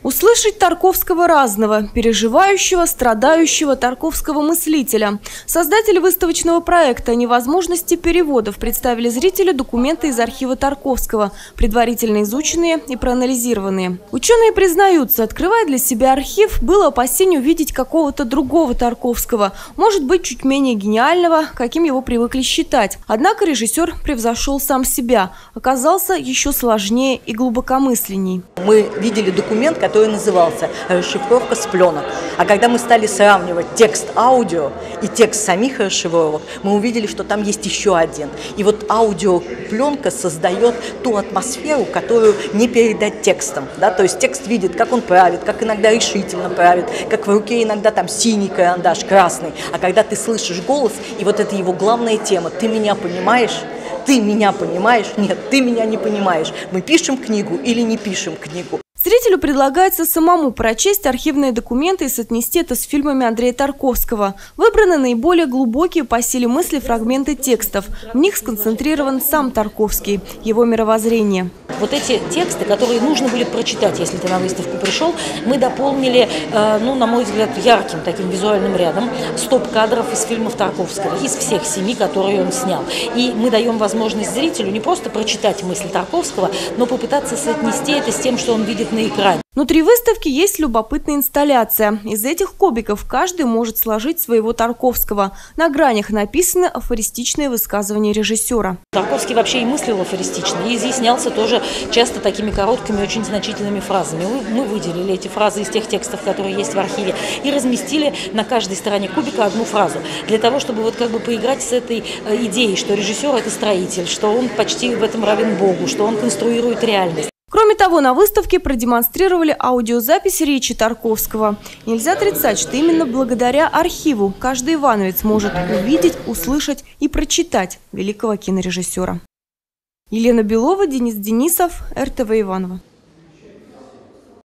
Услышать Тарковского разного, переживающего, страдающего тарковского мыслителя. Создатели выставочного проекта о невозможности переводов представили зрителю документы из архива Тарковского, предварительно изученные и проанализированные. Ученые признаются, открывая для себя архив, было опасение увидеть какого-то другого Тарковского, может быть, чуть менее гениального, каким его привыкли считать. Однако режиссер превзошел сам себя, оказался еще сложнее и глубокомысленней. Мы видели документ, который назывался «Расшифровка с пленок». А когда мы стали сравнивать текст аудио и текст самих расшифровок, мы увидели, что там есть еще один. И вот аудиопленка создает ту атмосферу, которую не передать текстом. Да? То есть текст видит, как он правит, как иногда решительно правит, как в руке иногда там синий карандаш, красный. А когда ты слышишь голос, и вот это его главная тема «Ты меня понимаешь?» Ты меня понимаешь? Нет, ты меня не понимаешь. Мы пишем книгу или не пишем книгу? Зрителю предлагается самому прочесть архивные документы и соотнести это с фильмами Андрея Тарковского. Выбраны наиболее глубокие по силе мысли фрагменты текстов. В них сконцентрирован сам Тарковский, его мировоззрение. Вот эти тексты, которые нужно будет прочитать, если ты на выставку пришел, мы дополнили, на мой взгляд, ярким таким визуальным рядом стоп-кадров из фильмов Тарковского, из всех 7, которые он снял. И мы даем возможность зрителю не просто прочитать мысли Тарковского, но попытаться соотнести это с тем, что он видит на экране. Внутри выставки есть любопытная инсталляция. Из этих кубиков каждый может сложить своего Тарковского. На гранях написаны афористичные высказывания режиссера. Тарковский вообще и мыслил афористично, и изъяснялся тоже часто такими короткими, очень значительными фразами. Мы выделили эти фразы из тех текстов, которые есть в архиве, и разместили на каждой стороне кубика одну фразу. Для того, чтобы поиграть с этой идеей, что режиссер – это строитель, что он почти в этом равен Богу, что он конструирует реальность. Кроме того, на выставке продемонстрировали аудиозапись речи Тарковского. Нельзя отрицать, что именно благодаря архиву каждый ивановец может увидеть, услышать и прочитать великого кинорежиссера. Елена Белова, Денис Денисов, РТВ Иваново.